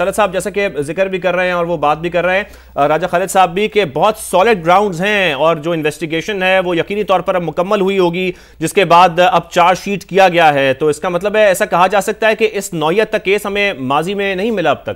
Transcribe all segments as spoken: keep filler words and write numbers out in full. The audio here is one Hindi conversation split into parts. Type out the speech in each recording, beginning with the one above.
तलत साहब जैसा कि जिक्र भी कर रहे हैं और वो बात भी कर रहे हैं राजा खालिद साहब भी कि बहुत सॉलिड ग्राउंड्स हैं और जो इन्वेस्टिगेशन है वो यकीनी तौर पर अब मुकम्मल हुई होगी, जिसके बाद अब चार्जशीट किया गया है। तो इसका मतलब है ऐसा कहा जा सकता है कि इस नौयत का केस हमें माजी में नहीं मिला अब तक।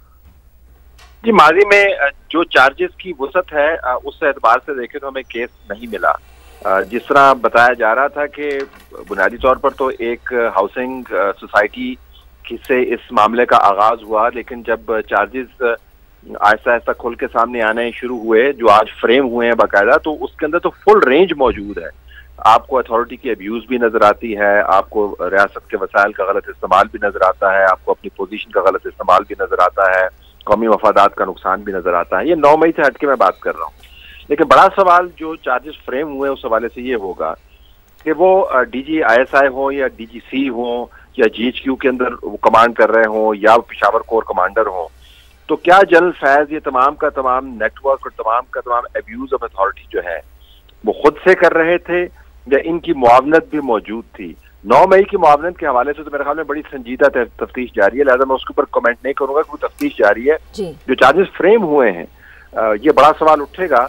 जी, माजी में जो चार्जेस की वसत है उस एतबार से देखें तो हमें केस नहीं मिला। जिस तरह बताया जा रहा था कि बुनियादी तौर पर तो एक हाउसिंग सोसाइटी से इस मामले का आगाज हुआ, लेकिन जब चार्जेस आहिस्ता आहिस्ता खुल के सामने आने शुरू हुए जो आज फ्रेम हुए हैं बाकायदा, तो उसके अंदर तो फुल रेंज मौजूद है। आपको अथॉरिटी की अब्यूज भी नजर आती है, आपको रियासत के वसाइल का गलत इस्तेमाल भी नजर आता है, आपको अपनी पोजीशन का गलत इस्तेमाल भी नजर आता है, कौमी मफादात का नुकसान भी नजर आता है। ये नौ मई से हटके मैं बात कर रहा हूँ, लेकिन बड़ा सवाल जो चार्जेस फ्रेम हुए उस हवाले से ये होगा कि वो डीजी आईएसआई हो या डीजीसी हो या जीएचक्यू के अंदर वो कमांड कर रहे हो या पेशावर कोर कमांडर हो, तो क्या जनरल फैज ये तमाम का तमाम नेटवर्क और तमाम का तमाम अब्यूज ऑफ अथॉरिटी जो है वो खुद से कर रहे थे या इनकी मुआवनत भी मौजूद थी? नौ मई की मुआवनत के हवाले से तो मेरे ख्याल में बड़ी संजीदा तफ्तीश जारी है, लिहाजा मैं उसके ऊपर कमेंट नहीं करूंगा कि वो तफ्तीश जारी है। जो चार्जेस फ्रेम हुए हैं, ये बड़ा सवाल उठेगा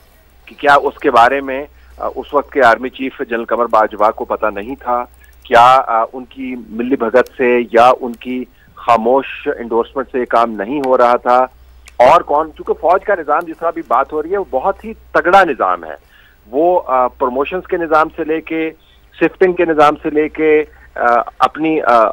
कि क्या उसके बारे में उस वक्त के army chief general Qamar Bajwa को पता नहीं था? क्या उनकी मिली भगत से या उनकी खामोश इंडोर्समेंट से काम नहीं हो रहा था? और कौन, क्योंकि फौज का निज़ाम जिस तरह अभी बात हो रही है वो बहुत ही तगड़ा निज़ाम है। वो प्रमोशंस के निज़ाम से लेके शिफ्टिंग के निज़ाम से लेके अपनी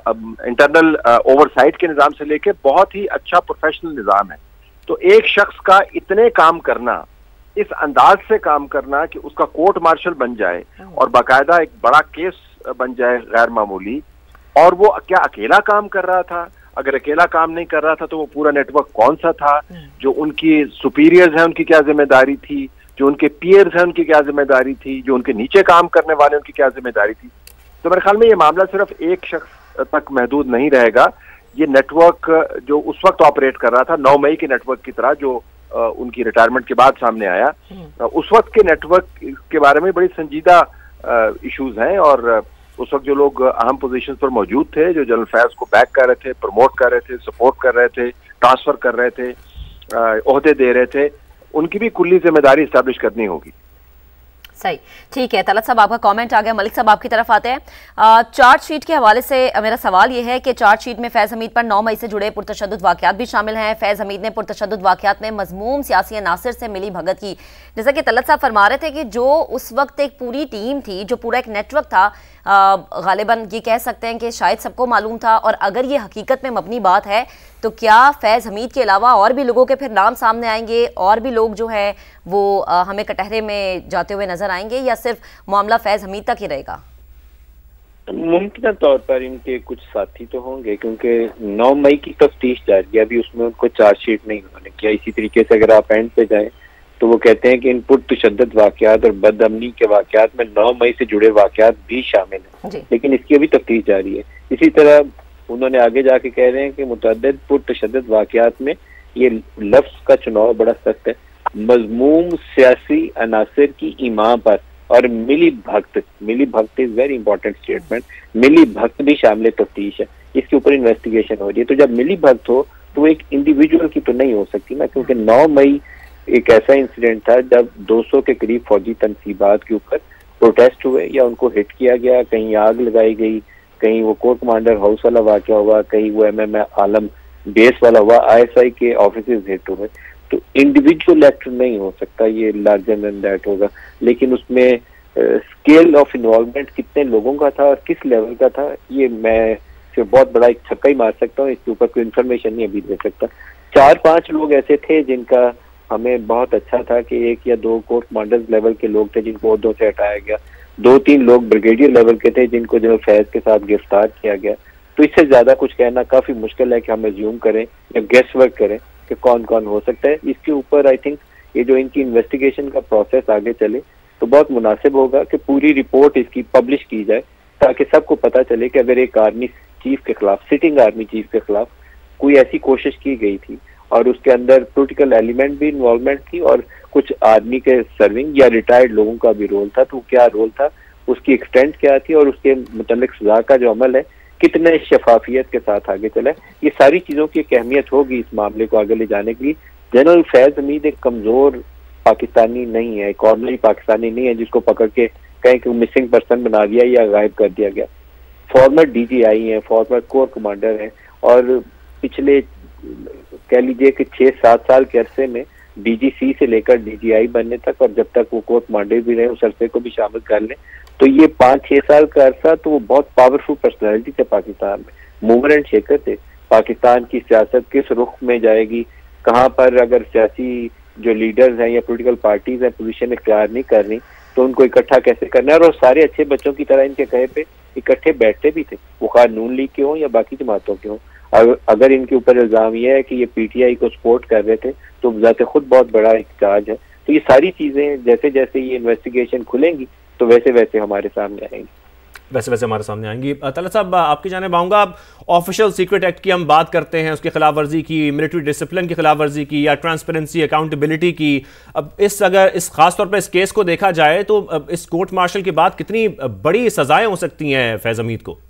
इंटरनल ओवरसाइट के निज़ाम से लेके बहुत ही अच्छा प्रोफेशनल निज़ाम है। तो एक शख्स का इतने काम करना, इस अंदाज से काम करना कि उसका कोर्ट मार्शल बन जाए और बाकायदा एक बड़ा केस बन जाए गैर मामूली, और वो क्या अकेला काम कर रहा था? अगर अकेला काम नहीं कर रहा था तो वो पूरा नेटवर्क कौन सा था? जो उनकी सुपीरियर्स हैं उनकी क्या जिम्मेदारी थी? जो उनके पीयर्स हैं उनकी क्या जिम्मेदारी थी? जो उनके नीचे काम करने वाले उनकी क्या जिम्मेदारी थी? तो मेरे ख्याल में ये मामला सिर्फ एक शख्स तक महदूद नहीं रहेगा। ये नेटवर्क जो उस वक्त ऑपरेट कर रहा था, नौ मई के नेटवर्क की तरह जो आ, उनकी रिटायरमेंट के बाद सामने आया, उस वक्त के नेटवर्क के बारे में बड़ी संजीदा इश्यूज हैं। और उस वक्त जो लोग अहम पोजीशन पर मौजूद थे, जो जनरल फैज को बैक कर रहे थे, प्रमोट कर रहे थे, सपोर्ट कर रहे थे, ट्रांसफर कर रहे थे, ओहदे दे रहे थे, उनकी भी कुल्ली जिम्मेदारी इस्टेब्लिश करनी होगी। सही, ठीक है। तलत साहब आपका कमेंट आ गया। मलिक साहब आपकी तरफ आते हैं। चार्जशीट के हवाले से मेरा सवाल ये है कि चार्जशीट में फैज़ हमीद पर नौ मई से जुड़े पुरतशद्दुद वाक़यात भी शामिल हैं। फैज़ हमीद ने पुरतशद्दुद वाक़यात में मज़मूम सियासी अनासिर से मिली भगत की, जैसा कि तलत साहब फरमा रहे थे कि जो उस वक्त एक पूरी टीम थी, जो पूरा एक नेटवर्क था, गालिबन ये कह सकते हैं कि शायद सबको मालूम था। और अगर ये हकीकत में मबनी बात है तो क्या फैज़ हमीद के अलावा और भी लोगों के फिर नाम सामने आएंगे, और भी लोग जो है वो आ, हमें कटहरे में जाते हुए नजर आएंगे, या सिर्फ मामला फैज़ हमीद तक ही रहेगा? मुमकिन तौर पर इनके कुछ साथी तो होंगे, क्योंकि नौ मई की तफ्तीश जारी है, अभी उसमें उनको चार्जशीट नहीं उन्होंने किया। इसी तरीके से अगर आप एंड पे जाएं तो वो कहते हैं कि इन पुरतशद्दुद वाक़यात और बदअमनी के वाक़यात में नौ मई से जुड़े वाक़यात भी शामिल हैं, लेकिन इसकी अभी तफ्तीश जारी है। इसी तरह उन्होंने आगे जाके कह रहे हैं कि मुतअद्दिद पुरतशद्दुद वाक़यात में ये लफ्ज़ का चुनाव बड़ा सख्त है। मज़मूम सियासी अनासिर की ईमा पर और मिली भक्त, मिली भक्त इज वेरी इंपॉर्टेंट स्टेटमेंट, मिली भक्त भी शामिल तफ्तीश है, इसके ऊपर इन्वेस्टिगेशन हो रही है। तो जब मिली भक्त हो तो एक इंडिविजुअल की तो नहीं हो सकती ना, क्योंकि नौ मई एक ऐसा इंसिडेंट था जब दो सौ के करीब फौजी तनसीबात के ऊपर प्रोटेस्ट हुए या उनको हिट किया गया, कहीं आग लगाई गई, कहीं वो कोर कमांडर हाउस वाला वाक़या हुआ, कहीं वो एम एम आलम बेस वाला हुआ, आई एस आई के ऑफिस हिट हुए। तो इंडिविजुअल एक्ट नहीं हो सकता, ये लार्जर देन दैट होगा। लेकिन उसमें स्केल ऑफ इन्वॉल्वमेंट कितने लोगों का था और किस लेवल का था, ये मैं सिर्फ बहुत बड़ा एक छक्का ही मार सकता हूँ, इसके ऊपर कोई इन्फॉर्मेशन नहीं अभी दे सकता। चार पांच लोग ऐसे थे जिनका हमें बहुत अच्छा था कि एक या दो कोर कमांडर्स लेवल के लोग थे जिनको ओहदों से हटाया गया, दो तीन लोग ब्रिगेडियर लेवल के थे जिनको जनरल फैज के साथ गिरफ्तार किया गया। तो इससे ज्यादा कुछ कहना काफी मुश्किल है कि हम एज्यूम करें या गेस वर्क करें कि कौन कौन हो सकता है। इसके ऊपर आई थिंक ये जो इनकी इन्वेस्टिगेशन का प्रोसेस आगे चले तो बहुत मुनासिब होगा कि पूरी रिपोर्ट इसकी पब्लिश की जाए, ताकि सबको पता चले कि अगर एक आर्मी चीफ के खिलाफ, सिटिंग आर्मी चीफ के खिलाफ कोई ऐसी कोशिश की गई थी और उसके अंदर पॉलिटिकल एलिमेंट भी इन्वॉल्वमेंट थी और कुछ आर्मी के सर्विंग या रिटायर्ड लोगों का भी रोल था, तो क्या रोल था, उसकी एक्सटेंट क्या थी और उसके मुतल्लिक सजा का जो अमल है कितने शफाफियत के साथ आगे चला है। ये सारी चीजों की एक अहमियत होगी इस मामले को आगे ले जाने के लिए। जनरल फैज हमीद एक कमजोर पाकिस्तानी नहीं है, एक ऑर्डिनरी पाकिस्तानी नहीं है जिसको पकड़ के कहीं कि मिसिंग पर्सन बना दिया या गायब कर दिया गया। फॉर्मर डीजीआई हैं, फॉर्मर कोर कमांडर हैं, और पिछले कह लीजिए कि छह सात साल के अरसे में डीजीसी से लेकर डीजीआई बनने तक, और जब तक वो कोर कमांडर भी रहे उस अरसे को भी शामिल कर लें तो ये पाँच छह साल का अरसा तो वो बहुत पावरफुल पर्सनैलिटी थे पाकिस्तान में, मूवर एंड शेकर थे। पाकिस्तान की सियासत किस रुख में जाएगी, कहाँ पर अगर सियासी जो लीडर्स हैं या पॉलिटिकल पार्टीज हैं पोजीशन इख्तियार नहीं कर रही तो उनको इकट्ठा कैसे करना है। और सारे अच्छे बच्चों की तरह इनके कहे पे इकट्ठे बैठते भी थे, वो खास नून लीग के हों या बाकी जमातों के हों। अगर इनके ऊपर इल्जाम यह है कि ये पीटीआई को सपोर्ट कर रहे थे तो जाते खुद बहुत बड़ा एक चार्ज है। तो ये सारी चीजें जैसे जैसे ये इन्वेस्टिगेशन खुलेंगी तो वैसे वैसे हमारे सामने आएंगी वैसे वैसे हमारे सामने आएंगी। तलत साहब, आपकी जानिब आऊँगा। ऑफिशियल सीक्रेट एक्ट की हम बात करते हैं, उसकी खिलाफ वर्जी की, मिलिट्री डिसिप्लिन की खिलाफ वर्जी की, या ट्रांसपेरेंसी अकाउंटेबिलिटी की। अब इस अगर इस खास तौर पर इस केस को देखा जाए तो इस कोर्ट मार्शल के बाद कितनी बड़ी सजाएं हो सकती हैं फैज हमीद को?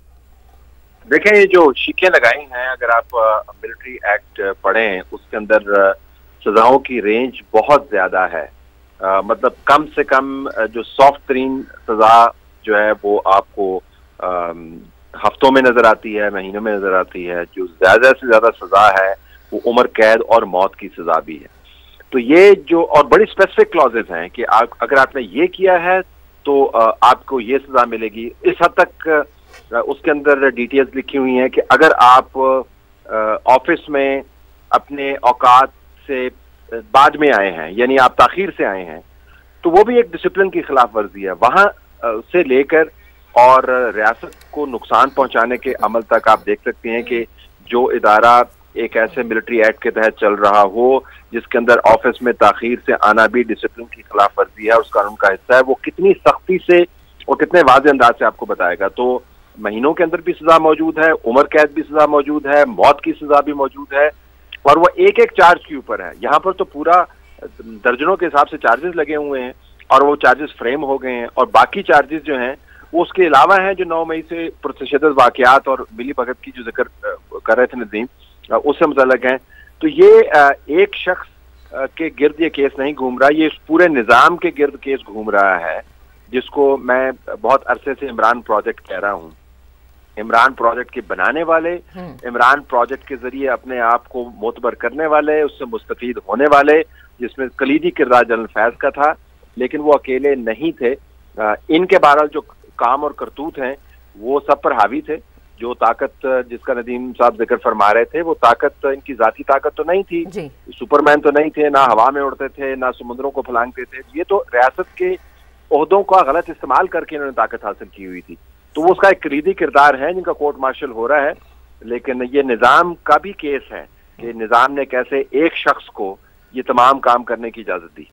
देखें, ये जो शिकें लगाई हैं, अगर आप मिलिट्री एक्ट पढ़ें उसके अंदर सजाओं की रेंज बहुत ज्यादा है। आ, मतलब कम से कम जो सॉफ्ट तरीन सजा जो है वो आपको आ, हफ्तों में नजर आती है, महीनों में नजर आती है। जो ज्यादा से ज्यादा सजा है वो उम्र कैद और मौत की सजा भी है। तो ये जो और बड़ी स्पेसिफिक क्लॉजेस हैं कि आप अगर आपने ये किया है तो आ, आपको ये सजा मिलेगी। इस हद तक आ, उसके अंदर डिटेल्स लिखी हुई हैं कि अगर आप ऑफिस में अपने औकात से बाद में आए हैं, यानी आप ताखीर से आए हैं, तो वो भी एक डिसिप्लिन की खिलाफ वर्जी है। वहां से लेकर और रियासत को नुकसान पहुंचाने के अमल तक आप देख सकते हैं कि जो इदारा एक ऐसे मिलिट्री एक्ट के तहत चल रहा हो जिसके अंदर ऑफिस में ताखीर से आना भी डिसिप्लिन की खिलाफ वर्जी है, उस कानून का हिस्सा है, वो कितनी सख्ती से और कितने वाज़े अंदाज से आपको बताएगा। तो महीनों के अंदर भी सजा मौजूद है, उम्र कैद भी सजा मौजूद है, मौत की सजा भी मौजूद है, और वो एक एक चार्ज के ऊपर है। यहाँ पर तो पूरा दर्जनों के हिसाब से चार्जेस लगे हुए हैं और वो चार्जेस फ्रेम हो गए हैं, और बाकी चार्जेस जो हैं वो उसके अलावा हैं जो नौ मई से पुरतशद्दुद वाक़यात और मिली भगत की जो जिक्र कर रहे थे नदीम, उससे मुतल्लिक़ हैं। तो ये एक शख्स के गिर्द ये केस नहीं घूम रहा, ये इस पूरे निज़ाम के गिर्द केस घूम रहा है, जिसको मैं बहुत अरसे से इमरान प्रोजेक्ट कह रहा हूँ। इमरान प्रोजेक्ट के बनाने वाले, इमरान प्रोजेक्ट के जरिए अपने आप को मोतबर करने वाले, उससे मुस्तफीद होने वाले, जिसमें कलीदी किरदार जनरल फैज का था, लेकिन वो अकेले नहीं थे। इनके बहरहाल जो काम और करतूत हैं वो सब पर हावी थे। जो ताकत जिसका नदीम साहब जिक्र फरमा रहे थे, वो ताकत इनकी जाती ताकत तो नहीं थी, सुपरमैन तो नहीं थे, ना हवा में उड़ते थे, ना समुद्रों को फलांगते थे। ये तो रियासत के ओहदों का गलत इस्तेमाल करके इन्होंने ताकत हासिल की हुई थी। तो वो उसका एक कलीदी किरदार है जिनका कोर्ट मार्शल हो रहा है। लेकिन ये निज़ाम का भी केस है कि निज़ाम ने कैसे एक शख्स को ये तमाम काम करने की इजाज़त दी।